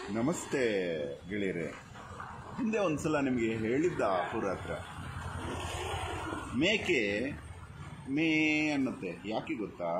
ನಮಸ್ತೆ ಗೆಳೆಯರೆ. ಹಿಂದೆ ಒಂದ್ಸಲ ನಿಮಗೆ ಹೇಳಿದ್ದ ಅಪುರಾತ್ರ ಮೇಕೆ ಮೇ ಅನ್ನುತ್ತೆ. ಯಾಕೆ ಗೊತ್ತಾ?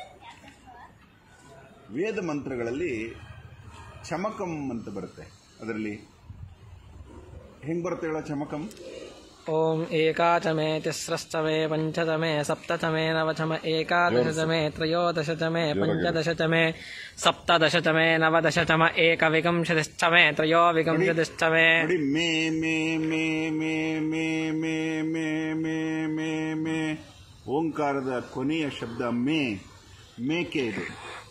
ವೇದ ಮಂತ್ರಗಳಲ್ಲಿ ಚಮಕಂ ಅಂತ ಬರುತ್ತೆ. ಅದರಲ್ಲಿ ಹೆಂಗ್ ಬರುತ್ತೆ ಹೇಳ? ಚಮಕಂ ಓಂ ಏಕಾಚಮೇ ತಿಸ್ರಶ್ಚಮೇ ಪಂಚತಮೇ ಸಪ್ತತಮೇ ನವಚಮ ಏಕಾದಶತಮೇ ತ್ರಯೋದಶತಮೇ ಪಂಚದಶತಮೇ ಸಪ್ತದಶತಮೇ ನವದಶತಮ ಏಕವಿಂಶತಿಶ್ಚಮೇ ತ್ರಯೋವಿಂಶತಿಶ್ಚಮೇ. ಮೇ ಮೇ ಮೇ ಮೇ ಮೇ ಮೇ ಮೇ ಮೇ ಮೇ ಮೇ ಓಂಕಾರದ ಕೊನೆಯ ಶಬ್ದ ಮೇ. ಮೇಕೆ ಇದು.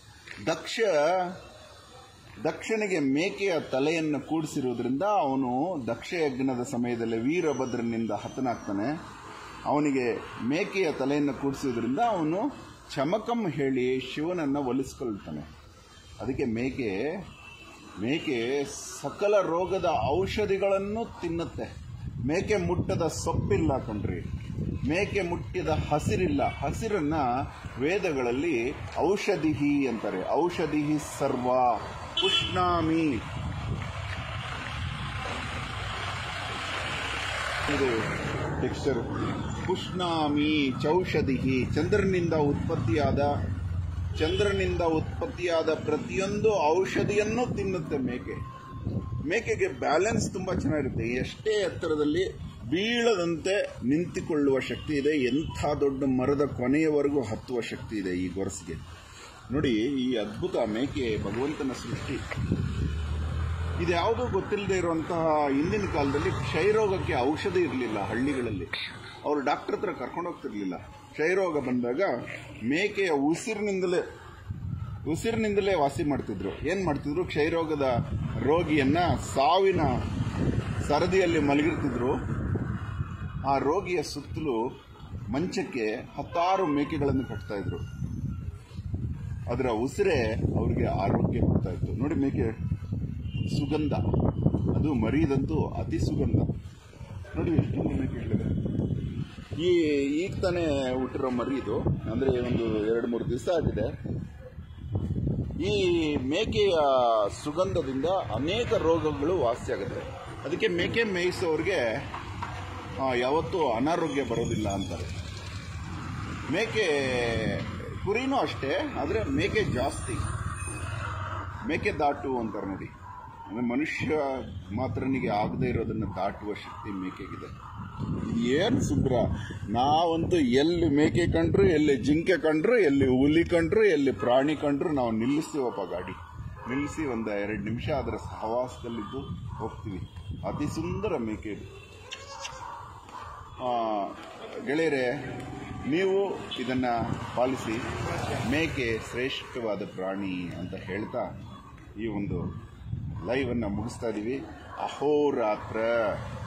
ದಕ್ಷನಿಗೆ ಮೇಕೆಯ ತಲೆಯನ್ನು ಕೂಡಿಸಿರುವುದರಿಂದ ಅವನು ದಕ್ಷಯಜ್ಞದ ಸಮಯದಲ್ಲಿ ವೀರಭದ್ರನಿಂದ ಹತನಾಗ್ತಾನೆ. ಅವನಿಗೆ ಮೇಕೆಯ ತಲೆಯನ್ನು ಕೂಡಿಸುವುದರಿಂದ ಅವನು ಚಮಕಂ ಹೇಳಿ ಶಿವನನ್ನು ಒಲಿಸ್ಕೊಳ್ತಾನೆ. ಅದಕ್ಕೆ ಮೇಕೆ ಸಕಲ ರೋಗದ ಔಷಧಿಗಳನ್ನು ತಿನ್ನುತ್ತೆ. ಮೇಕೆ ಮುಟ್ಟದ ಸೊಪ್ಪಿಲ್ಲ ಕಣ್ರಿ. ಮೇಕೆ ಮುಟ್ಟಿದ ಹಸಿರಿಲ್ಲ. ಹಸಿರನ್ನ ವೇದಗಳಲ್ಲಿ ಔಷಧಿಹಿ ಅಂತಾರೆ. ಔಷಧಿಹಿ ಸರ್ವ ಪುಷ್ಣಾಮಿ. ಇದು ಟೆಕ್ಸ್ಚರ್. ಪುಷ್ಣಾಮಿ ಚೌಷಧಿಹಿ. ಚಂದ್ರನಿಂದ ಉತ್ಪತ್ತಿಯಾದ ಪ್ರತಿಯೊಂದು ಔಷಧಿಯನ್ನು ತಿನ್ನುತ್ತೆ ಮೇಕೆ. ಮೇಕೆಗೆ ಬ್ಯಾಲೆನ್ಸ್ ತುಂಬಾ ಚೆನ್ನಾಗಿರುತ್ತೆ. ಎಷ್ಟೇ ಎತ್ತರದಲ್ಲಿ ಬೀಳದಂತೆ ನಿಂತುಕೊಳ್ಳುವ ಶಕ್ತಿ ಇದೆ. ಎಂಥ ದೊಡ್ಡ ಮರದ ಕೊನೆಯವರೆಗೂ ಹತ್ತುವ ಶಕ್ತಿ ಇದೆ ಈ ಗೊರಸಿಗೆ. ನೋಡಿ, ಈ ಅದ್ಭುತ ಮೇಕೆ ಭಗವಂತನ ಸೃಷ್ಟಿ. ಇದು ಯಾವುದೂ ಗೊತ್ತಿಲ್ಲದೆ ಇರುವಂತಹ ಹಿಂದಿನ ಕಾಲದಲ್ಲಿ ಕ್ಷಯರೋಗಕ್ಕೆ ಔಷಧಿ ಇರಲಿಲ್ಲ. ಹಳ್ಳಿಗಳಲ್ಲಿ ಅವರು ಡಾಕ್ಟರ್ ಹತ್ರ ಕರ್ಕೊಂಡು ಹೋಗ್ತಿರ್ಲಿಲ್ಲ. ಕ್ಷಯರೋಗ ಬಂದಾಗ ಮೇಕೆಯ ಉಸಿರಿನಿಂದಲೇ ವಾಸಿ ಮಾಡ್ತಿದ್ರು. ಏನ್ ಮಾಡ್ತಿದ್ರು? ಕ್ಷಯರೋಗದ ರೋಗಿಯನ್ನ ಸಾವಿನ ಸರದಿಯಲ್ಲಿ ಮಲಗಿರ್ತಿದ್ರು. ಆ ರೋಗಿಯ ಸುತ್ತಲೂ ಮಂಚಕ್ಕೆ 10 ಮೇಕೆಗಳನ್ನು ಕಟ್ತಾ ಇದ್ರು. ಅದರ ಉಸಿರೇ ಅವ್ರಿಗೆ ಆರೋಗ್ಯ ಕೊಡ್ತಾ ಇತ್ತು. ನೋಡಿ, ಮೇಕೆ ಸುಗಂಧ, ಅದು ಮರಿದಂತೂ ಅತಿ ಸುಗಂಧ. ನೋಡಿ ಎಷ್ಟೊಂದು ಮೇಕೆಗಳಿದೆ. ಈಗ ತಾನೇ ಹುಟ್ಟಿರೋ ಮರಿ ಇದು. ಅಂದ್ರೆ ಒಂದು 2-3 ದಿವಸ ಆಗಿದೆ. ಈ ಮೇಕೆಯ ಸುಗಂಧದಿಂದ ಅನೇಕ ರೋಗಗಳು ವಾಸಿಯಾಗುತ್ತೆ. ಅದಕ್ಕೆ ಮೇಕೆ ಮೇಯಿಸೋರಿಗೆ ಯಾವತ್ತೂ ಅನಾರೋಗ್ಯ ಬರೋದಿಲ್ಲ ಅಂತಾರೆ. ಕುರಿನೂ ಅಷ್ಟೇ, ಆದರೆ ಮೇಕೆ ಜಾಸ್ತಿ. ಮೇಕೆ ದಾಟು ಅಂತಾರೆ ನೋಡಿ. ಅಂದರೆ ಮನುಷ್ಯ ಮಾತ್ರನಿಗೆ ಆಗದೆ ಇರೋದನ್ನು ದಾಟುವ ಶಕ್ತಿ ಮೇಕೆಗಿದೆ. ಏನು ಸುಂದರ! ನಾವಂತೂ ಎಲ್ಲಿ ಮೇಕೆ ಕಂಡ್ರು, ಎಲ್ಲಿ ಜಿಂಕೆ ಕಂಡ್ರು, ಎಲ್ಲಿ ಹುಲಿ ಕಂಡ್ರು, ಎಲ್ಲಿ ಪ್ರಾಣಿ ಕಂಡ್ರು ನಾವು ನಿಲ್ಲಿಸ್ತೀವಪ್ಪ. ಗಾಡಿ ನಿಲ್ಲಿಸಿ ಒಂದು 2 ನಿಮಿಷ ಅದರ ಸಹವಾಸದಲ್ಲಿದ್ದು ಹೋಗ್ತೀವಿ. ಅತಿ ಸುಂದರ ಮೇಕೆ ಇದು. ಗೆಳೆಯರೆ, ನೀವು ಇದನ್ನ ಪಾಲಿಸಿ. ಮೇಕೆ ಶ್ರೇಷ್ಠವಾದ ಪ್ರಾಣಿ ಅಂತ ಹೇಳ್ತಾ ಈ ಒಂದು ಲೈವ್ ಅನ್ನ ಮುಗಿಸ್ತಾ ಇದೀವಿ. ಅಹೋರಾತ್ರ.